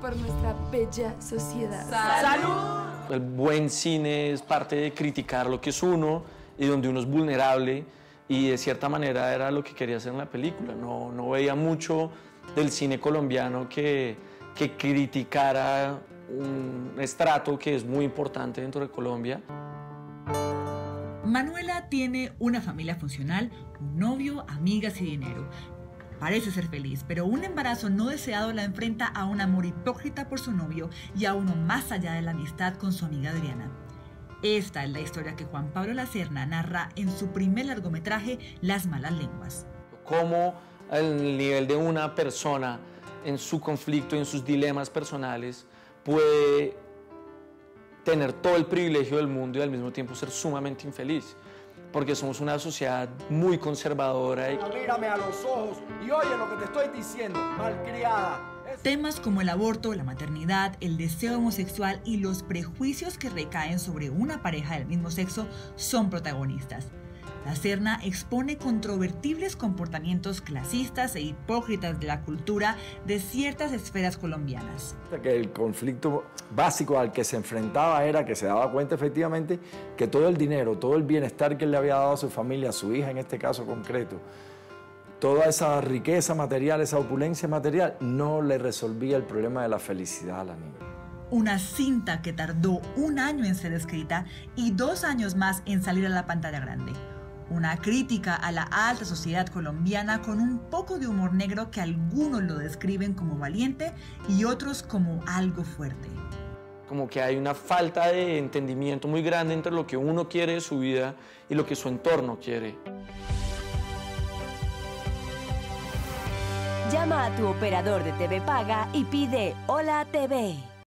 por nuestra bella sociedad. ¡Salud! El buen cine es parte de criticar lo que es uno y donde uno es vulnerable, y de cierta manera era lo que quería hacer en la película. No veía mucho del cine colombiano que criticara un estrato que es muy importante dentro de Colombia. Manuela tiene una familia funcional, un novio, amigas y dinero. Parece ser feliz, pero un embarazo no deseado la enfrenta a un amor hipócrita por su novio y a uno más allá de la amistad con su amiga Adriana. Esta es la historia que Juan Pablo Lacerna narra en su primer largometraje, Las malas lenguas. Cómo el nivel de una persona en su conflicto, en sus dilemas personales, puede tener todo el privilegio del mundo y al mismo tiempo ser sumamente infeliz. Porque somos una sociedad muy conservadora. Mírame a los ojos y oye lo que te estoy diciendo, malcriada. Temas como el aborto, la maternidad, el deseo homosexual y los prejuicios que recaen sobre una pareja del mismo sexo son protagonistas. Lacerna expone controvertibles comportamientos clasistas e hipócritas de la cultura de ciertas esferas colombianas. Que el conflicto básico al que se enfrentaba era que se daba cuenta efectivamente que todo el dinero, todo el bienestar que él le había dado a su familia, a su hija en este caso concreto, toda esa riqueza material, esa opulencia material, no le resolvía el problema de la felicidad a la niña. Una cinta que tardó 1 año en ser escrita y 2 años más en salir a la pantalla grande. Una crítica a la alta sociedad colombiana con un poco de humor negro que algunos lo describen como valiente y otros como algo fuerte. Como que hay una falta de entendimiento muy grande entre lo que uno quiere de su vida y lo que su entorno quiere. Llama a tu operador de TV Paga y pide Hola TV.